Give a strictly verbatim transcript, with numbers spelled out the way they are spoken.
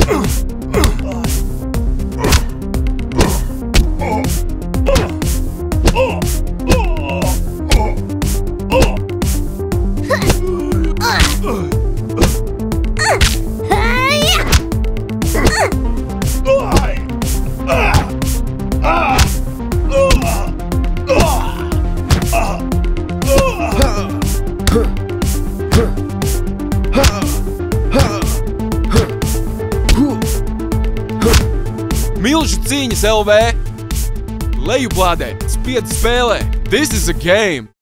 Milžu cīņas L V! Lejuplādē, spiedz spēlē! This is a game!